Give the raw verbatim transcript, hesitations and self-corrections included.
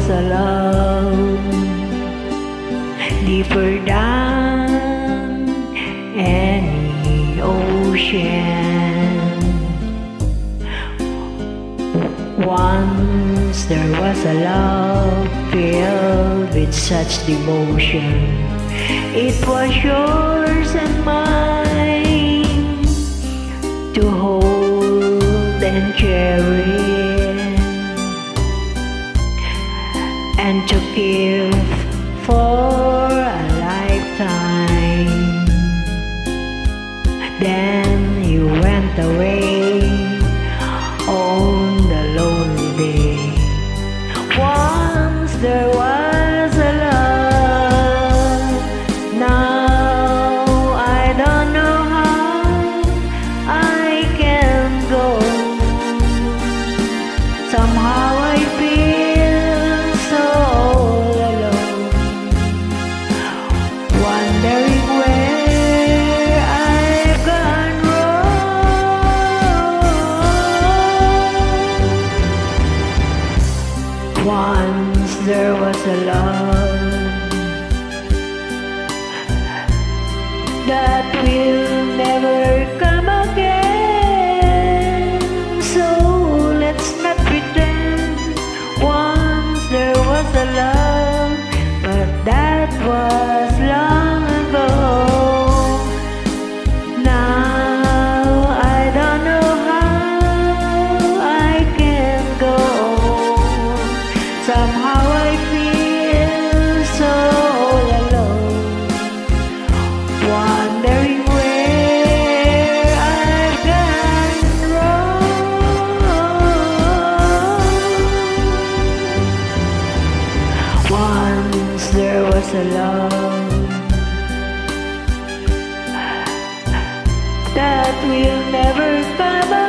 was a love deeper than any ocean. Once there was a love filled with such devotion. It was yours and mine to hold and cherish and to give for a lifetime. Then you went away on the lonely day. Once there was a love, now I don't know how I can go. Somehow I feel so all alone, wondering where I've gone wrong. Once there was a love that will never come again, so let's not pretend. Once there was a love, but that was long ago. Now I don't know how I can go. Somehow I feel so all alone, wondering where I've gone wrong. Once there was a love that will never come